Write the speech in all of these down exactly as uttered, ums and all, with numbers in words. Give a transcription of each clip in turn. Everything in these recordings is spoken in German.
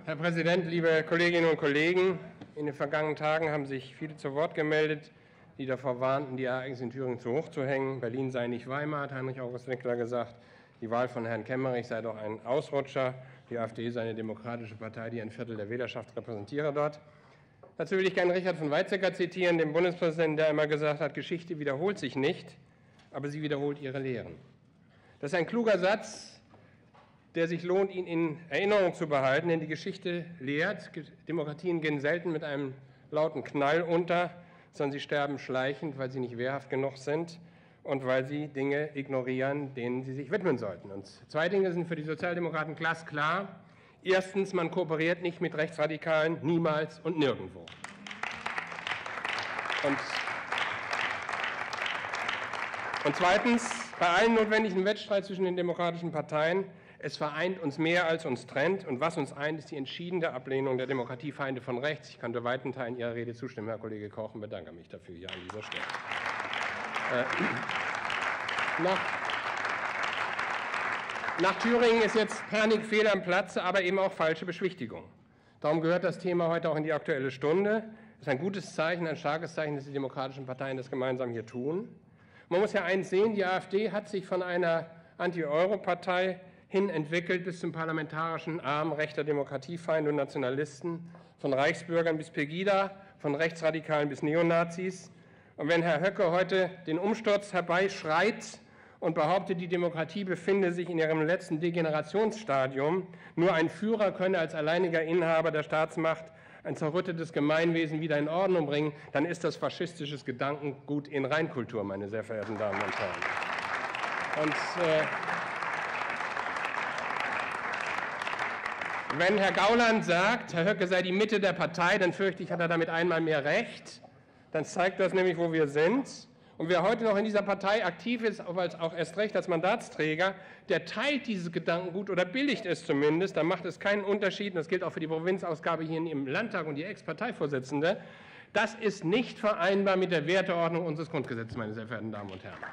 Herr Präsident, liebe Kolleginnen und Kollegen! In den vergangenen Tagen haben sich viele zu Wort gemeldet, die davor warnten, die Ereignisse in Thüringen zu hoch zu hängen. Berlin sei nicht Weimar, hat Heinrich August Winkler gesagt. Die Wahl von Herrn Kemmerich sei doch ein Ausrutscher. Die AfD sei eine demokratische Partei, die ein Viertel der Wählerschaft repräsentiere dort. Dazu will ich gerne Richard von Weizsäcker zitieren, den Bundespräsidenten, der einmal gesagt hat, Geschichte wiederholt sich nicht, aber sie wiederholt ihre Lehren. Das ist ein kluger Satz, der sich lohnt, ihn in Erinnerung zu behalten, denn die Geschichte lehrt, Demokratien gehen selten mit einem lauten Knall unter, sondern sie sterben schleichend, weil sie nicht wehrhaft genug sind und weil sie Dinge ignorieren, denen sie sich widmen sollten. Und zwei Dinge sind für die Sozialdemokraten glasklar. Erstens, man kooperiert nicht mit Rechtsradikalen, niemals und nirgendwo. Und, und zweitens, bei allen notwendigen Wettstreit zwischen den demokratischen Parteien, es vereint uns mehr, als uns trennt. Und was uns eint, ist die entschiedene Ablehnung der Demokratiefeinde von rechts. Ich kann zu weiten Teilen Ihrer Rede zustimmen, Herr Kollege Koch, und bedanke mich dafür hier an dieser Stelle. Äh, nach, nach Thüringen ist jetzt Panik, fehl am Platze, aber eben auch falsche Beschwichtigung. Darum gehört das Thema heute auch in die Aktuelle Stunde. Das ist ein gutes Zeichen, ein starkes Zeichen, dass die demokratischen Parteien das gemeinsam hier tun. Man muss ja eins sehen, die AfD hat sich von einer Anti-Euro-Partei hin entwickelt bis zum parlamentarischen Arm rechter Demokratiefeinde und Nationalisten, von Reichsbürgern bis Pegida, von Rechtsradikalen bis Neonazis. Und wenn Herr Höcke heute den Umsturz herbeischreit und behauptet, die Demokratie befinde sich in ihrem letzten Degenerationsstadium, nur ein Führer könne als alleiniger Inhaber der Staatsmacht ein zerrüttetes Gemeinwesen wieder in Ordnung bringen, dann ist das faschistisches Gedankengut in Reinkultur, meine sehr verehrten Damen und Herren. Und äh, wenn Herr Gauland sagt, Herr Höcke sei die Mitte der Partei, dann fürchte ich, hat er damit einmal mehr recht. Dann zeigt das nämlich, wo wir sind. Und wer heute noch in dieser Partei aktiv ist, auch erst recht als Mandatsträger, der teilt dieses Gedankengut oder billigt es zumindest. Da macht es keinen Unterschied. Und das gilt auch für die Provinzausgabe hier im Landtag und die Ex-Parteivorsitzende. Das ist nicht vereinbar mit der Werteordnung unseres Grundgesetzes, meine sehr verehrten Damen und Herren.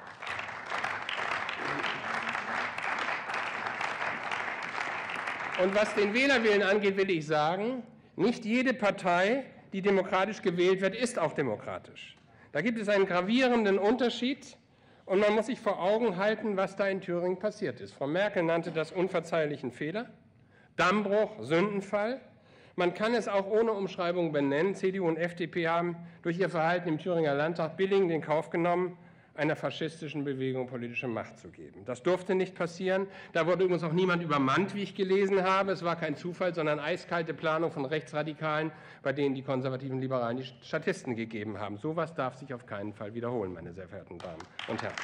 Und was den Wählerwillen angeht, will ich sagen, nicht jede Partei, die demokratisch gewählt wird, ist auch demokratisch. Da gibt es einen gravierenden Unterschied und man muss sich vor Augen halten, was da in Thüringen passiert ist. Frau Merkel nannte das unverzeihlichen Fehler, Dammbruch, Sündenfall. Man kann es auch ohne Umschreibung benennen. C D U und F D P haben durch ihr Verhalten im Thüringer Landtag billigend in Kauf genommen, einer faschistischen Bewegung politische Macht zu geben. Das durfte nicht passieren. Da wurde übrigens auch niemand übermannt, wie ich gelesen habe. Es war kein Zufall, sondern eiskalte Planung von Rechtsradikalen, bei denen die konservativen Liberalen die Statisten gegeben haben. So etwas darf sich auf keinen Fall wiederholen, meine sehr verehrten Damen und Herren.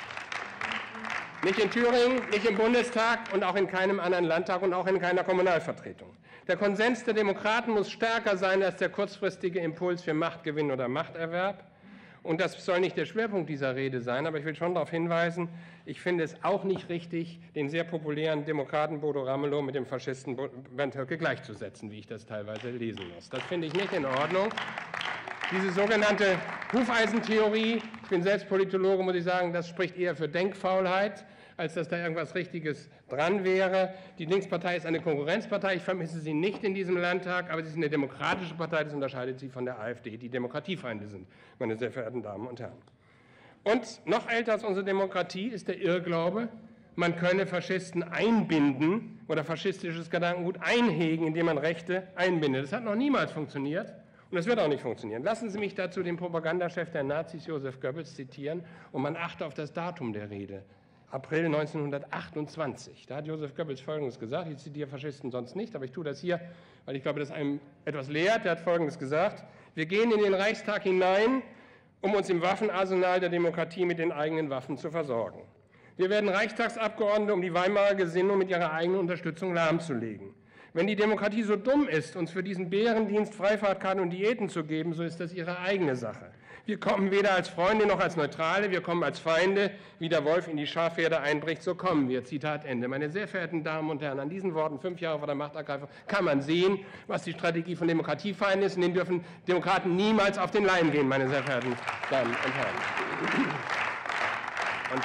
Nicht in Thüringen, nicht im Bundestag und auch in keinem anderen Landtag und auch in keiner Kommunalvertretung. Der Konsens der Demokraten muss stärker sein als der kurzfristige Impuls für Machtgewinn oder Machterwerb. Und das soll nicht der Schwerpunkt dieser Rede sein, aber ich will schon darauf hinweisen, ich finde es auch nicht richtig, den sehr populären Demokraten Bodo Ramelow mit dem Faschisten Bernd Höcke gleichzusetzen, wie ich das teilweise lesen muss. Das finde ich nicht in Ordnung. Diese sogenannte Hufeisentheorie, ich bin selbst Politologe, muss ich sagen, das spricht eher für Denkfaulheit, als dass da irgendwas Richtiges dran wäre. Die Linkspartei ist eine Konkurrenzpartei, ich vermisse sie nicht in diesem Landtag, aber sie ist eine demokratische Partei, das unterscheidet sie von der AfD, die Demokratiefeinde sind, meine sehr verehrten Damen und Herren. Und noch älter als unsere Demokratie ist der Irrglaube, man könne Faschisten einbinden oder faschistisches Gedankengut einhegen, indem man Rechte einbindet. Das hat noch niemals funktioniert. Und das wird auch nicht funktionieren. Lassen Sie mich dazu den Propagandachef der Nazis, Joseph Goebbels, zitieren, und man achte auf das Datum der Rede. April neunzehnhundertachtundzwanzig. Da hat Joseph Goebbels Folgendes gesagt, ich zitiere Faschisten sonst nicht, aber ich tue das hier, weil ich glaube, dass einem etwas lehrt. Er hat Folgendes gesagt: Wir gehen in den Reichstag hinein, um uns im Waffenarsenal der Demokratie mit den eigenen Waffen zu versorgen. Wir werden Reichstagsabgeordnete, um die Weimarer Gesinnung mit ihrer eigenen Unterstützung lahmzulegen. Wenn die Demokratie so dumm ist, uns für diesen Bärendienst Freifahrtkarten und Diäten zu geben, so ist das ihre eigene Sache. Wir kommen weder als Freunde noch als Neutrale, wir kommen als Feinde. Wie der Wolf in die Schafherde einbricht, so kommen wir. Zitat Ende. Meine sehr verehrten Damen und Herren, an diesen Worten, fünf Jahre vor der Machtergreifung, kann man sehen, was die Strategie von Demokratiefeinden ist. Und denen dürfen Demokraten niemals auf den Leim gehen, meine sehr verehrten Damen und Herren. Und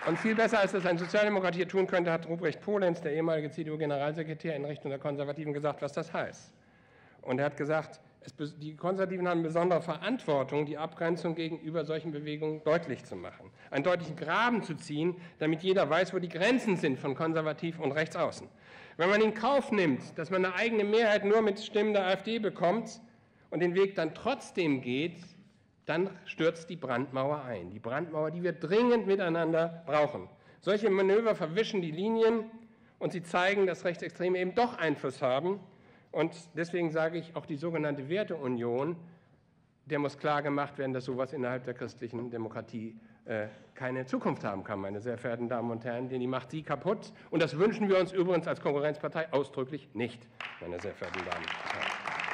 Und viel besser, als das ein Sozialdemokrat hier tun könnte, hat Ruprecht Polenz, der ehemalige C D U-Generalsekretär in Richtung der Konservativen, gesagt, was das heißt. Und er hat gesagt, es, die Konservativen haben besondere Verantwortung, die Abgrenzung gegenüber solchen Bewegungen deutlich zu machen, einen deutlichen Graben zu ziehen, damit jeder weiß, wo die Grenzen sind von konservativ und rechtsaußen. Wenn man in Kauf nimmt, dass man eine eigene Mehrheit nur mit Stimmen der AfD bekommt und den Weg dann trotzdem geht, dann stürzt die Brandmauer ein. Die Brandmauer, die wir dringend miteinander brauchen. Solche Manöver verwischen die Linien und sie zeigen, dass Rechtsextreme eben doch Einfluss haben. Und deswegen sage ich, auch die sogenannte Werteunion, der muss klar gemacht werden, dass sowas innerhalb der christlichen Demokratie äh, keine Zukunft haben kann, meine sehr verehrten Damen und Herren, denn die macht sie kaputt. Und das wünschen wir uns übrigens als Konkurrenzpartei ausdrücklich nicht, meine sehr verehrten Damen und Herren.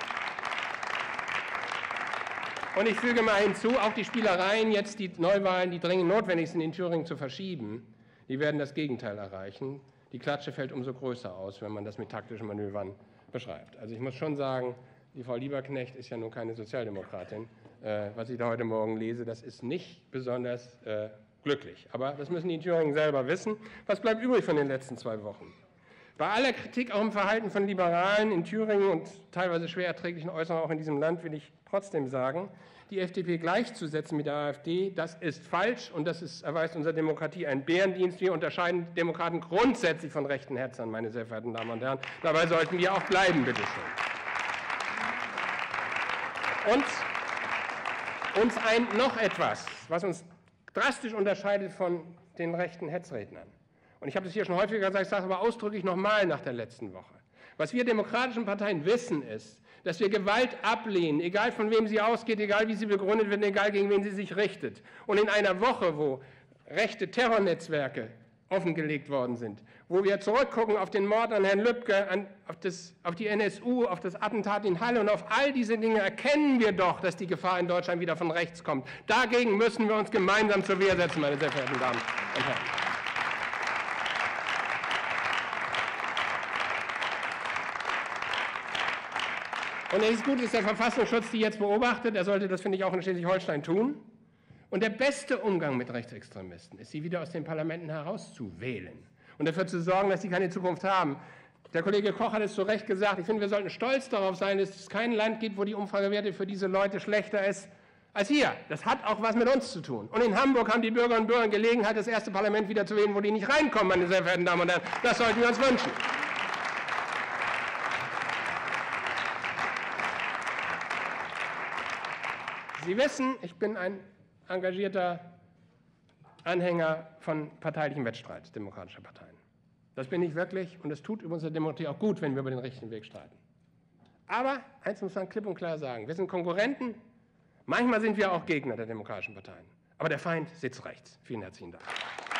Und ich füge mal hinzu, auch die Spielereien, jetzt die Neuwahlen, die dringend notwendig sind, in Thüringen zu verschieben, die werden das Gegenteil erreichen. Die Klatsche fällt umso größer aus, wenn man das mit taktischen Manövern beschreibt. Also ich muss schon sagen, die Frau Lieberknecht ist ja nun keine Sozialdemokratin. Äh, was ich da heute Morgen lese, das ist nicht besonders äh, glücklich. Aber das müssen die in Thüringen selber wissen. Was bleibt übrig von den letzten zwei Wochen? Bei aller Kritik auch im Verhalten von Liberalen in Thüringen und teilweise schwer erträglichen Äußerungen auch in diesem Land will ich trotzdem sagen, die F D P gleichzusetzen mit der AfD, das ist falsch und das ist, erweist unserer Demokratie einen Bärendienst. Wir unterscheiden Demokraten grundsätzlich von rechten Hetzern, meine sehr verehrten Damen und Herren. Dabei sollten wir auch bleiben, bitte schön. Und uns ein noch etwas, was uns drastisch unterscheidet von den rechten Hetzrednern. Und ich habe das hier schon häufiger gesagt, ich sage es aber ausdrücklich nochmal nach der letzten Woche. Was wir demokratischen Parteien wissen, ist, dass wir Gewalt ablehnen, egal von wem sie ausgeht, egal wie sie begründet wird, egal gegen wen sie sich richtet. Und in einer Woche, wo rechte Terrornetzwerke offengelegt worden sind, wo wir zurückgucken auf den Mord an Herrn Lübcke, an, auf, das, auf die N S U, auf das Attentat in Halle und auf all diese Dinge, erkennen wir doch, dass die Gefahr in Deutschland wieder von rechts kommt. Dagegen müssen wir uns gemeinsam zur Wehr setzen, meine sehr verehrten Damen und Herren. Und es ist gut, dass der Verfassungsschutz die jetzt beobachtet. Er sollte das, finde ich, auch in Schleswig-Holstein tun. Und der beste Umgang mit Rechtsextremisten ist, sie wieder aus den Parlamenten herauszuwählen und dafür zu sorgen, dass sie keine Zukunft haben. Der Kollege Koch hat es zu Recht gesagt. Ich finde, wir sollten stolz darauf sein, dass es kein Land gibt, wo die Umfragewerte für diese Leute schlechter ist als hier. Das hat auch was mit uns zu tun. Und in Hamburg haben die Bürgerinnen und Bürger Gelegenheit, das erste Parlament wieder zu wählen, wo die nicht reinkommen, meine sehr verehrten Damen und Herren. Das sollten wir uns wünschen. Sie wissen, ich bin ein engagierter Anhänger von parteilichem Wettstreit demokratischer Parteien. Das bin ich wirklich und es tut übrigens der Demokratie auch gut, wenn wir über den richtigen Weg streiten. Aber eins muss man klipp und klar sagen, wir sind Konkurrenten, manchmal sind wir auch Gegner der demokratischen Parteien. Aber der Feind sitzt rechts. Vielen herzlichen Dank.